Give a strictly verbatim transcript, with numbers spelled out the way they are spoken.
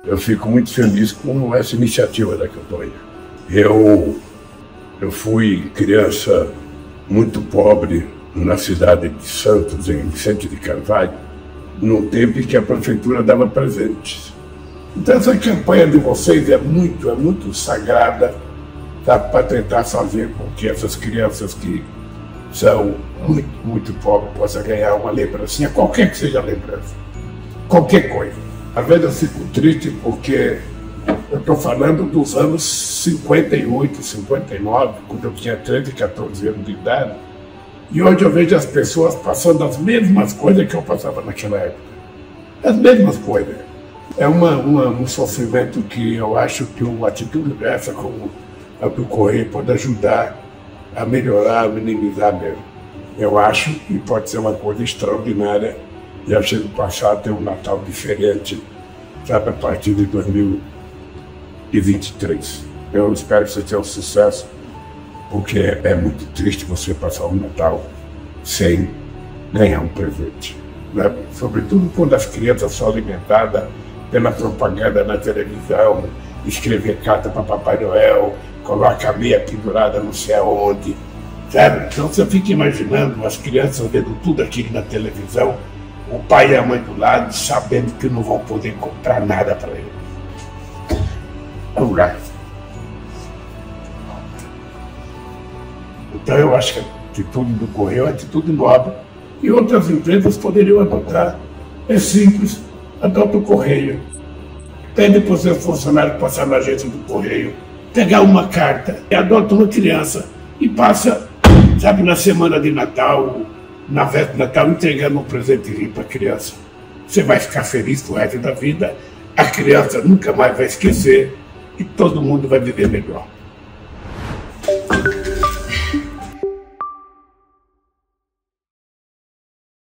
eu fico muito feliz com essa iniciativa da campanha. Eu, eu fui criança muito pobre na cidade de Santos, em Vicente de Carvalho, no tempo em que a prefeitura dava presentes. Então essa campanha de vocês é muito, é muito sagrada, tá, para tentar fazer com que essas crianças que são muito, muito pobres possam ganhar uma lembrancinha, qualquer que seja a lembrança, qualquer coisa. Às vezes eu fico triste porque eu estou falando dos anos cinquenta e oito, cinquenta e nove, quando eu tinha treze, quatorze anos de idade, e hoje eu vejo as pessoas passando as mesmas coisas que eu passava naquela época. As mesmas coisas. É uma, uma, um sofrimento que eu acho que uma atitude dessa, como a do Correio, pode ajudar a melhorar, a minimizar mesmo. Eu acho que pode ser uma coisa extraordinária e a gente passar a ter um Natal diferente, sabe, a partir de dois mil e vinte e três. Eu espero que você tenha um sucesso, porque é muito triste você passar um Natal sem ganhar um presente, né? Sobretudo quando as crianças são alimentadas pela propaganda na televisão, escrever carta para Papai Noel, coloca a meia pendurada não sei aonde, sabe? Então você fica imaginando as crianças vendo tudo aquilo na televisão, o pai e a mãe do lado, sabendo que não vão poder comprar nada para ele. Vamos lá. Então eu acho que a atitude do Correio é uma atitude nobre e outras empresas poderiam adotar. É simples, adota o Correio. Pede para os seus funcionários passar na agência do Correio, pegar uma carta, e adota uma criança e passa, sabe, na semana de Natal, na véspera de Natal, entregando um presentezinho para a criança. Você vai ficar feliz pro resto da vida, a criança nunca mais vai esquecer e todo mundo vai viver melhor.